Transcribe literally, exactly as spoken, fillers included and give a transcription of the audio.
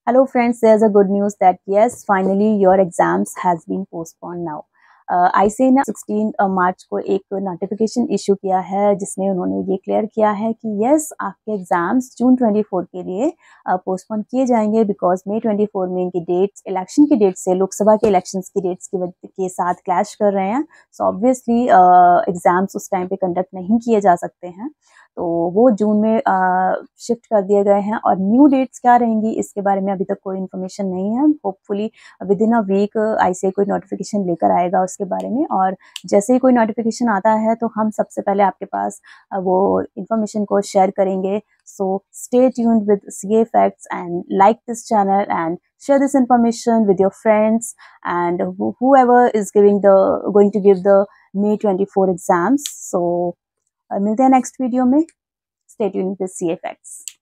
Hello friends, there's a good news that yes, finally your exams has been postponed now. आई सी ने सोलह मार्च को एक notification issue किया है जिसमें उन्होंने ये क्लियर किया है कि यस आपके एग्जाम्स जून चौबीस के लिए पोस्टपोन किए जाएंगे बिकॉज मई चौबीस में इनकी डेट्स इलेक्शन की डेट से लोकसभा के इलेक्शंस की डेट्स की के साथ क्लैश कर रहे हैं। सो ऑब्वियसली एग्जाम्स उस टाइम पे कंडक्ट नहीं किए जा सकते हैं, तो वो जून में शिफ्ट कर दिए गए हैं। और न्यू डेट्स क्या रहेंगी इसके बारे में अभी तक कोई इन्फॉर्मेशन नहीं है। Hopefully within a week ICA कोई नोटिफिकेशन लेकर आएगा उसके बारे में, और जैसे ही कोई नोटिफिकेशन आता है तो हम सबसे पहले आपके पास वो इन्फॉर्मेशन को शेयर करेंगे। So stay tuned with CA facts and like this channel and share this information with your friends and whoever is giving the going to give the May twenty-four exams. So मिलते हैं next video में। Stay tuned with CA facts.